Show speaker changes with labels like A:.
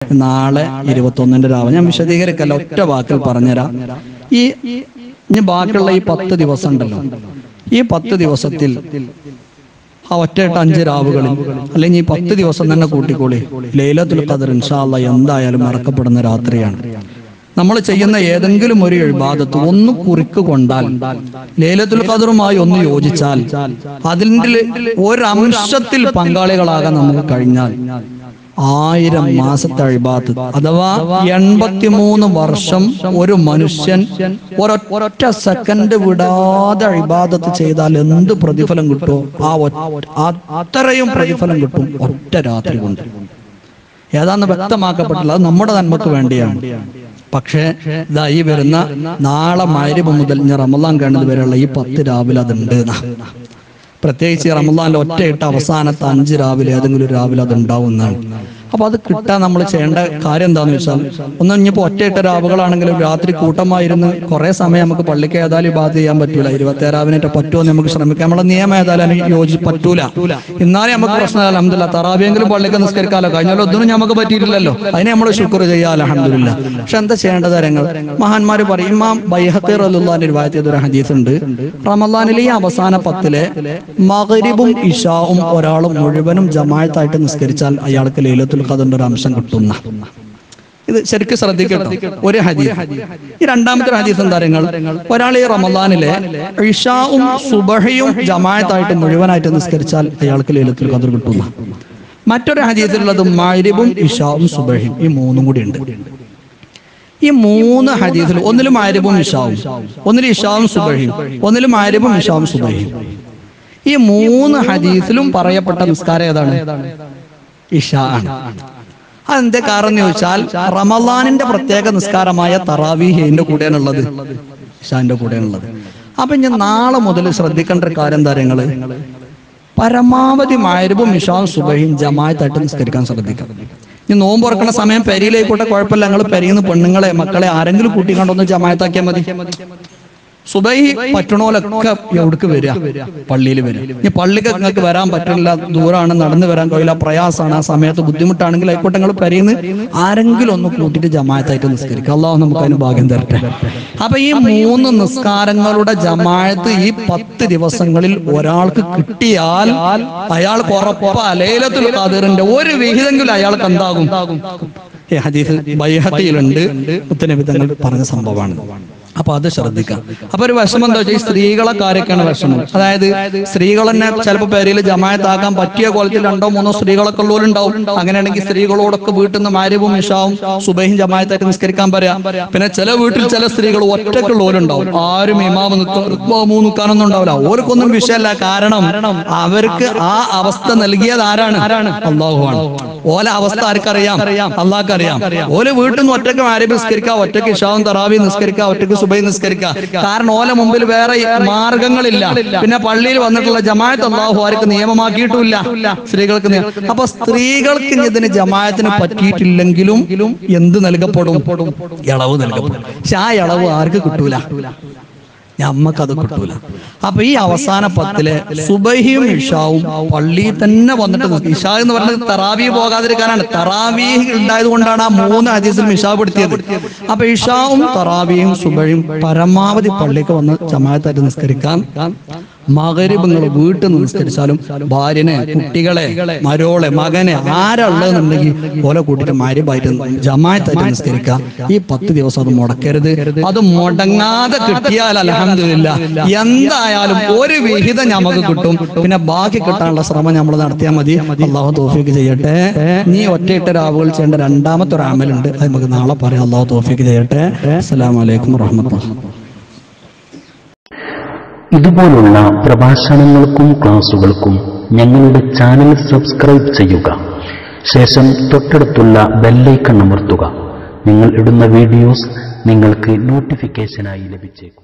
A: നാളെ 21-ന്റെ രാവ്. ഞാൻ വിശദീകരിക്കല്ല, ഒറ്റ വാക്കിൽ പറഞ്ഞുതരാം. ഇനി ബാക്കിയുള്ള ഈ 10 ദിവസം ഉണ്ടല്ലോ, ഈ 10 ദിവസത്തിൽ ആ ഒറ്റയിട്ട് 5 രാവുകളിൽ അല്ലെങ്കിൽ ഈ 10 ദിവസം തന്നെ കൂട്ടിക്കോളി, ലൈലത്തുൽ ഖദ്ർ ഇൻഷാ അല്ലാഹ് എന്തായാലും മറക്കപ്പെടുന്ന രാത്രിയാണ്. നമ്മൾ ചെയ്യുന്ന ഏതെങ്കിലും ഒരു ഇബാദത്ത് ഒന്ന് കുറിക്ക് കൊണ്ടാൽ, ലൈലത്തുൽ ഖദ്റുമായി ഒന്ന് യോജിച്ചാൽ, അതിൻ്റെ ഒരംശത്തിൽ പങ്കാളികളാകാൻ നമുക്ക് കഴിഞ്ഞാൽ 1000 മാസത്തെ ഇബാദത്ത് അഥവാ 83 വർഷം ഒരു മനുഷ്യൻ ഒരൊറ്റ സെക്കൻഡ് വിടാതെ ഇബാദത്ത് ചെയ്താൽ എന്ത് പ്രതിഫലം കിട്ടുമോ അത്രയും പ്രതിഫലം കിട്ടും ഒറ്റ രാത്രി കൊണ്ട്. ഏതാന്ന് വ്യക്തമാക്കപ്പെട്ടില്ല, അത് നമ്മുടെ നന്മക്ക് വേണ്ടിയാണ്. പക്ഷേ ഇതാ ഈ വരുന്ന നാളെ മഗ്‌രിബ് മുതൽ റമളാൻ കഴിഞ്ഞത് വരെയുള്ള ഈ 10 രാവിലെ അതുണ്ട്. പ്രത്യേകിച്ച് റമളാനിൽ ഒറ്റയിട്ട് അവസാനത്തെ 5 രാവിലെ ഏതെങ്കിലും ഒരു രാവിലെ അത് ഉണ്ടാവുന്നതാണ്. അപ്പൊ അത് കിട്ടാൻ നമ്മൾ ചെയ്യേണ്ട കാര്യം എന്താണെന്ന് വെച്ചാൽ, ഒന്നും ഇനിയിപ്പോൾ ഒറ്റയിട്ട രാവുകളാണെങ്കിലും രാത്രി കൂട്ടമായിരുന്നു കുറെ സമയം നമുക്ക് പള്ളിക്ക് ഏതായാലും ഇബാദത്ത് ചെയ്യാൻ പറ്റൂല. 27 പറ്റുമോ നമുക്ക് ശ്രമിക്കാം. നമ്മുടെ നിയമം ഏതായാലും പറ്റൂല. എന്നാലും നമുക്ക് പ്രശ്നമില്ല, അൽഹംദുലില്ലാ. തറാവിയെങ്കിലും പള്ളിക്ക് നിസ്കരിക്കാമല്ലോ. കഴിഞ്ഞാലും ഒന്നും നമുക്ക് പറ്റിയിട്ടില്ലല്ലോ, അതിനെ നമ്മൾ ശുക്ർ ചെയ്യാം, അൽഹംദുലില്ലാ. പക്ഷെ എന്താ ചെയ്യേണ്ട കാര്യങ്ങൾ മഹാന്മാര് പറയും. ഇമാം ബൈഹഖി റളിയല്ലാഹു റിവായത്ത് ചെയ്ത ഒരു ഹദീസ് ഉണ്ട്, റമളാനിലെ ഈ അവസാന 10-ലെ മഗ്‌രിബും ഇശാഉം ഒരാൾ മുഴുവനും ജമാഅത്തായിട്ട് നിസ്കരിച്ചാൽ അയാൾക്ക് ലൈലത്തുൽ ഖദ്റിന്റെ ഒരു അംശം കിട്ടുന്ന. ഇത് ശരിക്കും ശ്രദ്ധിക്കട്ടോ, ഒരു ഹദീസ്. ഈ രണ്ടാമത്തെ ഹദീസ് എന്താ പറയുക, ഒരാൾ ഈ റമളാനിലെ ഇശാഉം സുബഹിയും ജമാഅത്തായിട്ട് മുഴുവനായിട്ട് നിസ്കരിച്ചാൽ അയാൾക്ക് ലൈലത്തുൽ ഖദ്ർ കിട്ടുന്ന. മറ്റൊരു ഹദീസിലുള്ളത് മഗ്‌രിബും ഇശാഉം സുബഹിയും, ഈ മൂന്നും കൂടി ഉണ്ട്. ഈ 3 ഹദീസിൽ ഒന്നിലും മഗ്‌രിബും ഇശാഉം, ഒന്നിലും ഇശാഉം സുബഹിയും, ഒന്നിലും മഗ്‌രിബും ഇശാഉം സുബഹിയും. ഈ 3 ഹദീസിലും പറയപ്പെട്ട നിസ്കാരം ഏതാണ്? ഇശാ ആണ്. അതെന്താ കാരണം ചോദിച്ചാൽ, റമളാനിന്റെ പ്രത്യേക നിസ്കാരമായ തറാവീഹിന്റെ കൂടെയാണുള്ളത്, ഇശാന്റെ കൂടെയാണുള്ളത്. അപ്പൊ ഞാൻ നാളെ മുതൽ ശ്രദ്ധിക്കേണ്ട ഒരു കാര്യം എന്താ നിങ്ങള്, പരമാവധി മഗ്‌രിബും ഇശാഉം സുബഹിയും ജമാഅത്തായിട്ട് നിസ്കരിക്കാൻ ശ്രദ്ധിക്കാം. ഇനി നോമ്പ് തുറക്കുന്ന സമയം പെരിയിലേക്കൂട്ടെ കുഴപ്പമില്ല, ഞങ്ങൾ പെരിയുന്ന പെണ്ണുങ്ങളെ മക്കളെ ആരെങ്കിലും കൂട്ടിക്കൊണ്ടൊന്ന് ജമാഅത്താക്കിയാൽ മതി. സുബഹി പറ്റണോലൊക്കെ എവിടേക്ക് വരിക, പള്ളിയിൽ വരിക. ഇനി പള്ളിക്ക് നിങ്ങൾക്ക് വരാൻ പറ്റില്ല, ദൂരാണ്, നടന്നു വരാൻ കഴിയില്ല, പ്രയാസമാണ്, ആ സമയത്ത് ബുദ്ധിമുട്ടാണെങ്കിൽ ആയിക്കോട്ടെ, നിങ്ങൾ പെരിയുന്ന ആരെങ്കിലും ഒന്ന് കൂട്ടിയിട്ട് ജമാഅത്തായിട്ട് നിസ്കരിക്കുക. അല്ലാഹു നമുക്ക് അതിന് ഭാഗ്യം തരട്ടെ. അപ്പൊ ഈ 3 നിസ്കാരങ്ങളുടെ ജമാഅത്ത് ഈ 10 ദിവസങ്ങളിൽ ഒരാൾക്ക് കിട്ടിയാൽ അയാൾക്ക് ഉറപ്പാ ലൈലത്തുൽ ഖദ്റിന്റെ ഒരു വിഹിതമെങ്കിലും അയാൾക്ക് എന്താകും. ഈ ഹദീസ് ബൈഹഖിയിലുണ്ട്, മുത്തനബി തങ്ങൾ പറഞ്ഞ സംഭവമാണ്. അപ്പൊ അത് ശ്രദ്ധിക്കാം. അപ്പൊ ഒരു വിഷമം എന്താ വെച്ചാൽ, ഈ സ്ത്രീകളെ കാര്യമൊക്കെയാണ് വിഷമം. അതായത് സ്ത്രീകൾ തന്നെ ചിലപ്പോൾ പേരിൽ ജമാഅത്താക്കാൻ പറ്റിയ കോലത്തിൽ 2-3 സ്ത്രീകളൊക്കെ ഉള്ളവരുണ്ടാവും. അങ്ങനെയാണെങ്കിൽ സ്ത്രീകളോടൊക്കെ വീട്ടിൽ നിന്ന് മഗ്‌രിബും ഇശാഉം സുബഹിയും ജമാഅത്തായിട്ട് നിസ്കരിക്കാൻ പറയാം. പിന്നെ ചില വീട്ടിൽ ചില സ്ത്രീകൾ ഒറ്റയ്ക്കുള്ളവരുണ്ടാവും, ആരും ഇമാമ് നിൽക്കാനൊന്നും ഉണ്ടാവില്ല. ഓർക്കൊന്നും വിഷയമല്ല, കാരണം അവർക്ക് ആ അവസ്ഥ നൽകിയത് ആരാണ്? അല്ലാഹുവാണ്. ഓല അവസ്ഥ ആർക്കറിയാം? അല്ലാഹ്ക്കറിയാം. ഓല വീട്ടിൽ നിന്ന് ഒറ്റയ്ക്ക് മഗ്‌രിബ് നിസ്കരിക്കുക, ഒറ്റയ്ക്ക് ഇശാഉം തറാവീഹ് നിസ്കരിക്കുക, ഒറ്റയ്ക്ക് സുബഹി നിസ്കരിക്കുക. കാരണം ഓല മുമ്പിൽ വേറെ മാർഗങ്ങളില്ല. പിന്നെ പള്ളിയിൽ വന്നിട്ടുള്ള ജമാഅത്ത് അല്ലാഹു ആർക്ക് നിയമമാക്കിയിട്ടില്ല സ്ത്രീകൾക്ക്. അപ്പൊ സ്ത്രീകൾക്ക് ഇതിന് ജമാഅത്തിന് പറ്റിയിട്ടില്ലെങ്കിലും എന്ത് നൽകപ്പെടും? ഇളവ് നൽകപ്പെടും. പക്ഷെ ആ ഇളവ് ആർക്ക് കിട്ടൂല? നമ്മക്കത് കിട്ടൂല. അപ്പൊ ഈ അവസാന 10-ലെ സുബഹിയും ഇശാവും പള്ളിയിൽ തന്നെ വന്നിട്ട്, ഇശാ എന്ന് പറഞ്ഞത് തറാവീഹ് പോകാതിരിക്കാനാണ്. തറാവീഹ് ഉണ്ടായത് കൊണ്ടാണ് ആ 3 ഹദീസിലും ഇശാ പെടുത്തിയത്. അപ്പൊ ഇശാവും തറാവീഹും സുബഹിയും പരമാവധി പള്ളിക്ക് വന്ന് ജമാഅത്തായിട്ട് നിസ്കരിക്കാൻ. മഗ്‌രിബ് നിങ്ങൾ വീട്ടിൽ നിന്ന് നിസ്കരിച്ചാലും ഭാര്യനെ, കുട്ടികളെ, മരോളെ, മകനെ ആരുള്ളതെന്നുണ്ടെങ്കിൽ ഓലെ കൂട്ടിട്ട് മഗ്‌രിബായിട്ട് ജമാഅത്തായിട്ട് നിസ്കരിക്കുക. ഈ 10 ദിവസം അത് മുടക്കരുത്. അത് മുടങ്ങാതെ കിട്ടിയാൽ അൽഹംദുലില്ലാ എന്തായാലും ഒരു വിഹിതം നമുക്ക് കിട്ടും. പിന്നെ ബാക്കി കിട്ടാനുള്ള ശ്രമം നമ്മൾ നടത്തിയാൽ മതി. അല്ലാഹു തൗഫീഖ് ചെയ്യട്ടെ. നീ ഒറ്റയിട്ട രാവുകൾ ചെയ്യേണ്ട രണ്ടാമത്തെ ഒരു അമലുണ്ട്, അത് നമുക്ക് നാളെ പറയാം. അല്ലാഹു തൗഫീഖ് ചെയ്യട്ടെ. അസ്സലാമു അലൈക്കും വറഹ്മത്തുള്ളാഹി.
B: ഇതുപോലുള്ള പ്രഭാഷണങ്ങൾക്കും ക്ലാസുകൾക്കും ഞങ്ങളുടെ ചാനൽ സബ്സ്ക്രൈബ് ചെയ്യുക. ശേഷം തൊട്ടടുത്തുള്ള ബെല്ലൈക്കൺ അമർത്തുക. നിങ്ങൾ ഇടുന്ന വീഡിയോസ് നിങ്ങൾക്ക് നോട്ടിഫിക്കേഷനായി ലഭിച്ചേക്കും.